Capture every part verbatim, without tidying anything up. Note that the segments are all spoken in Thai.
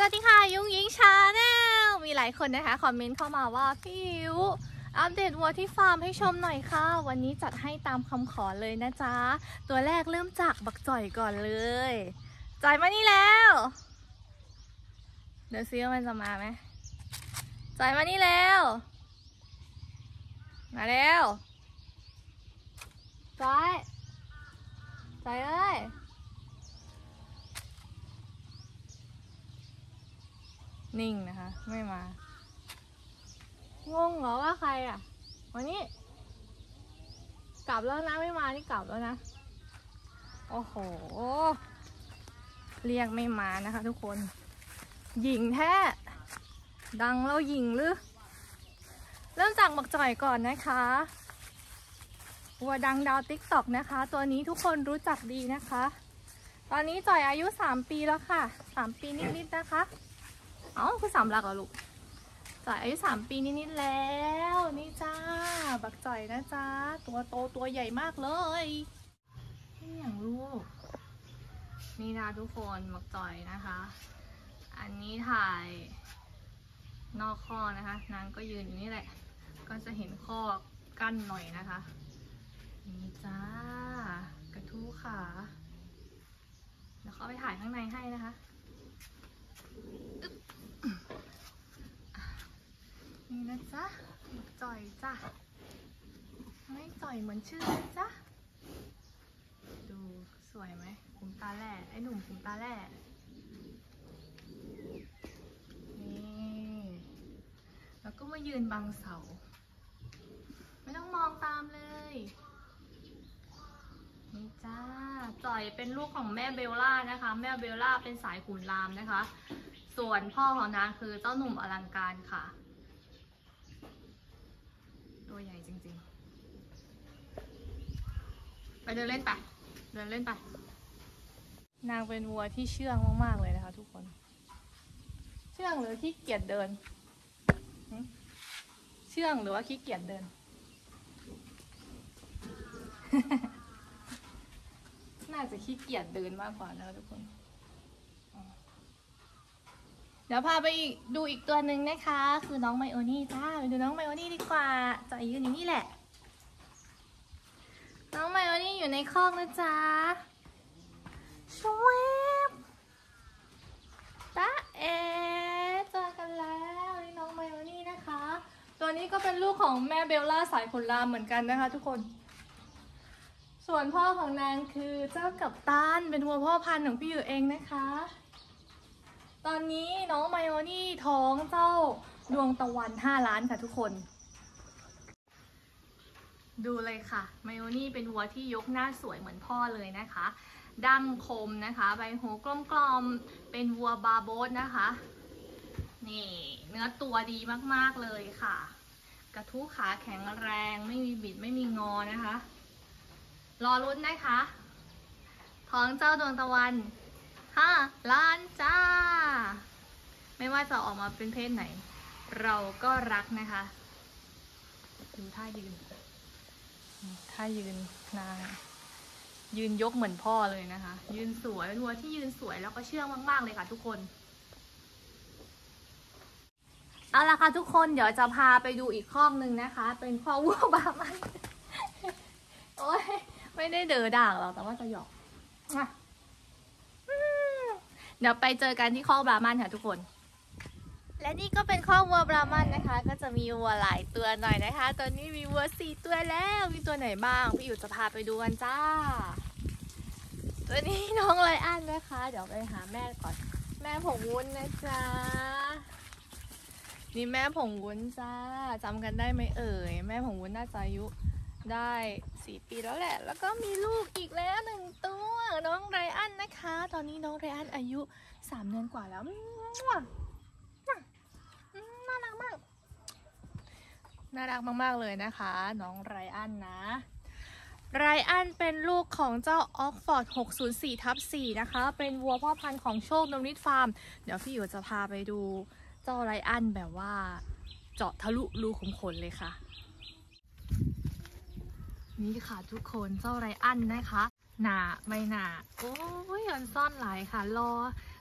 วัสดีค่ะยุ้งยิงชาแนลมีหลายคนนะคะคอมเมนต์เข้ามาว่าพี่ยุ้อัปเดตวัวที่ฟาร์มให้ชมหน่อยค่ะวันนี้จัดให้ตามคำขอเลยนะจ๊ะตัวแรกเริ่มจากบักจ่อยก่อนเลยจ่อยมานี่แล้วเดี๋ยวซิว่ามันจะมาไหมจ่อยมานี่แล้วมาแล้วจ่อยจ่อยเอ้ยนิ่งนะคะไม่มางงเหรอว่าใครอ่ะวันนี้กลับแล้วนะไม่มานี่กลับแล้วนะโอ้โหเรียกไม่มานะคะทุกคนหญิงแท้ดังแล้วหญิงหรือเริ่มจากบักจ่อยก่อนนะคะวัวดังดาวติ๊กต็อกนะคะตัวนี้ทุกคนรู้จักดีนะคะตอนนี้จ่อยอายุสามปีแล้วค่ะสามปีนิดๆนะคะเอ้าคือสามหลักเหรอลูกจ่อยอายุสามปีนิดๆแล้วนี่จ้าบักจ่อยนะจ้าตัวโตตัวใหญ่มากเลยนี่อย่างลูกนี่นะทุกคนบักจ่อยนะคะอันนี้ถ่ายนอกข้อนะคะนางก็ยืนอยู่นี่แหละก็จะเห็นข้อกั้นหน่อยนะคะนี่จ้ากระทู้ขาเดี๋ยวเขาไปถ่ายข้างในให้นะคะนี่นะจ๊ะบักจ่อยจ้ะไม่จ่อยเหมือนชื่อนะจ๊ะดูสวยไหมขุมตาแร่ไอ้หนุ่มขุมตาแร่นี่แล้วก็มายืนบังเสาไม่ต้องมองตามเลยนี่จ้าจ่อยเป็นลูกของแม่เบลล่านะคะแม่เบลล่าเป็นสายขุนรามนะคะส่วนพ่อของนางคือเจ้าหนุ่มอลังการค่ะตัวใหญ่จริงๆไปเดินเล่นไปเดินเล่นไปนางเป็นวัวที่เชื่องมากๆเลยนะคะทุกคนเชื่องหรือขี้เกียจเดินเชื่องหรือว่าขี้เกียจเดิน น่าจะขี้เกียจเดินมากกว่านะคะทุกคนเดี๋ยวพาไปดูอีกตัวหนึ่งนะคะคือน้องไมโอนี่จ้าไปดูน้องไมโอนี่ดีกว่าจ่อยยืนอยู่นี่แหละน้องไมโอนี่อยู่ในคอกนะจ๊ะชวบตาเอ๋เจอกันแล้วนี่น้องไมโอนี่นะคะตัวนี้ก็เป็นลูกของแม่เบลล่าสายขุนรามเหมือนกันนะคะทุกคนส่วนพ่อของนางคือเจ้ากัปตันเป็นวัวพ่อพันธุ์ของพี่อยู่เองนะคะตอนนี้น้องไมโอนี่ท้องเจ้าดวงตะวันห้าล้านค่ะทุกคนดูเลยค่ะไมโอนี่เป็นวัวที่ยกหน้าสวยเหมือนพ่อเลยนะคะดั้งคมนะคะใบหูกลมๆเป็นวัวบาโบสนะคะนี่เนื้อตัวดีมากๆเลยค่ะกระทู้ขาแข็งแรงไม่มีบิดไม่มีงอนะคะรอรุ้นนะคะท้องเจ้าดวงตะวันห้าล้านจ้าไม่ว่าจะออกมาเป็นเพศไหนเราก็รักนะคะดูท่ายืนท่ายืนนางยืนยกเหมือนพ่อเลยนะคะยืนสวยวัวที่ยืนสวยแล้วก็เชื่องมากๆเลยค่ะทุกคนเอาละค่ะทุกคนเดี๋ยวจะพาไปดูอีกข้อนึงนะคะเป็นข้อวัวบามันโอ้ยไม่ได้เดือด่างหรอกแต่ว่าจะหยอกเดี๋ยวไปเจอกันที่ข้อบรามันค่ะทุกคนและนี่ก็เป็นข้อวัวบรามันนะคะก็จะมีวัวหลายตัวหน่อยนะคะตอนนี้มีวัวสี่ตัวแล้วมีตัวไหนบ้างพี่อยู่จะพาไปดูกันจ้าตัวนี้น้องไลอ้อนนะคะเดี๋ยวไปหาแม่ก่อนแม่ผงวุ้นนะจ๊ะนี่แม่ผงวุ้นจ้าจำกันได้ไหมเอ่ยแม่ผงวุ้นน่าจะอายุได้สี่ปีแล้วแหละแล้วก็มีลูกอีกแล้วหนึ่งตัวน้องไรอันนะคะตอนนี้น้องไรอันอายุสามเดือนกว่าแล้วน่ารักมากน่ารักมากๆเลยนะคะน้องไรอันนะไรอันเป็นลูกของเจ้าออกฟอร์ดหกศูนย์สี่ทับสี่นะคะเป็นวัวพ่อพันธุ์ของโชคนมนิดฟาร์มเดี๋ยวพี่อยู่จะพาไปดูเจ้าไรอันแบบว่าเจาะทะลุรูขุมขนเลยค่ะนี่ค่ะทุกคนเจ้าไรอันนะคะหนาไม่หนาโอ้ยอันซ่อนหลายค่ะรอ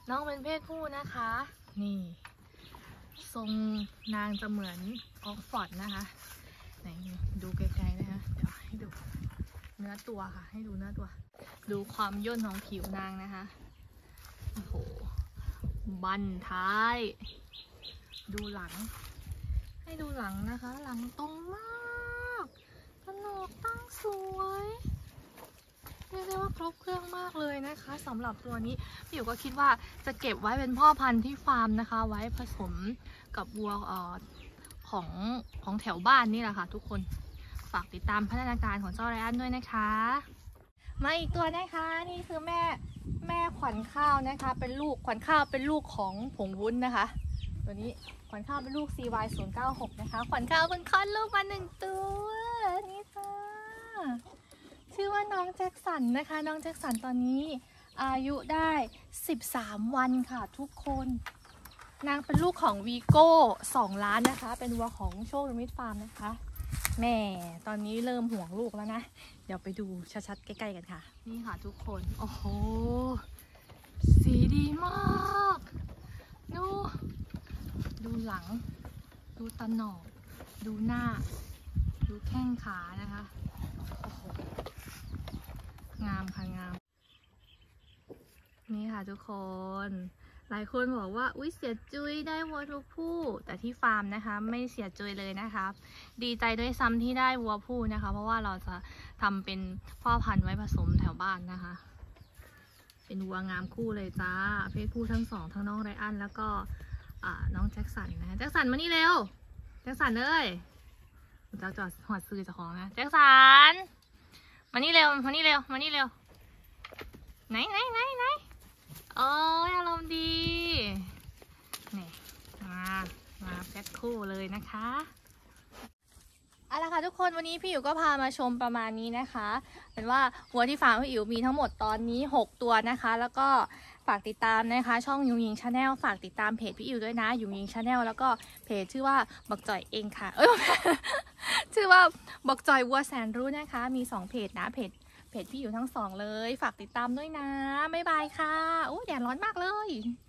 น้องเป็นเพศผู้นะคะ นี่ทรงนางจะเหมือนออกฟอร์ดนะคะไหนดูไกลๆนะคะเดี๋ยวให้ดูเนื้อตัวค่ะให้ดูเนื้อตัวดูความย่นของผิวนางนะคะโอ้โหบั้นท้ายดูหลังให้ดูหลังนะคะหลังตรงมากกระโหลกตั้งสวยเรียกได้ว่าครบเครื่องมากเลยนะคะสำหรับตัวนี้พี่อยู่ก็คิดว่าจะเก็บไว้เป็นพ่อพันธุ์ที่ฟาร์มนะคะไว้ผสมกับวัวเอ่อของของแถวบ้านนี่แหละค่ะทุกคนฝากติดตามพัฒนาการของเจ้าไรอันด้วยนะคะมาอีกตัวนะคะนี่คือแม่แม่ขวัญข้าวนะคะเป็นลูกขวัญข้าวเป็นลูกของผงวุ้นนะคะตัวนี้ขวัญข้าวเป็นลูก ซี วาย ศูนย์ เก้า หก นะคะขวัญข้าวเพิ่งคลอดลูกมาหนึ่งตัวนี่ค่ะชื่อว่าน้องแจ็คสันนะคะน้องแจ็คสันตอนนี้อายุได้สิบสามวันค่ะทุกคนนางเป็นลูกของวีโก้สองล้านนะคะเป็นวัวของโชคมิตรฟาร์มนะคะแม่ตอนนี้เริ่มห่วงลูกแล้วนะเดี๋ยวไปดูชัดๆใกล้ๆกันค่ะนี่ค่ะทุกคนโอ้โหสีดีมากดูดูหลังดูตะหนอกดูหน้าดูแข้งขานะคะโอ้โหงามค่ะงามนี่ค่ะทุกคนหลายคนบอกว่าอุ๊ยเสียจุยได้วัวทุกผู้แต่ที่ฟาร์มนะคะไม่เสียจุยเลยนะคะดีใจด้วยซ้ำที่ได้วัวผู้นะคะเพราะว่าเราจะทำเป็นพ่อพันธุ์ไว้ผสมแถวบ้านนะคะเป็นวัวงามคู่เลยจ้าเพศผู้ทั้งสองทั้งน้องไรอันแล้วก็น้องแจ็คสันนะคะแจ็คสันมานี่เร็วแจ็คสันเลยเจ้าจอดหอดซื้อเจ้าของนะแจ็คสันมานี่เร็วมานี่เร็วมานี่เร็วไหนไหนไหนไหนโอ้ยอารมณ์ดีนี่มามาแพ็คคู่เลยนะคะเอาละค่ะทุกคนวันนี้พี่อิ๋วก็พามาชมประมาณนี้นะคะเป็นว่าวัวที่ฟาร์มพี่อิ๋วมีทั้งหมดตอนนี้หกตัวนะคะแล้วก็ฝากติดตามนะคะช่องยุงยิงชาแนลฝากติดตามเพจพี่อิ๋วด้วยนะยุงยิงชาแนลแล้วก็เพจชื่อว่าบักจ่อยเองค่ะเอ้ย ชื่อว่าบักจ่อยวัวแสนรู้นะคะมีสองเพจนะเพจเพจพี่อยู่ทั้งสองเลยฝากติดตามด้วยนะบ๊ายบายค่ะโอ้แดดร้อนมากเลย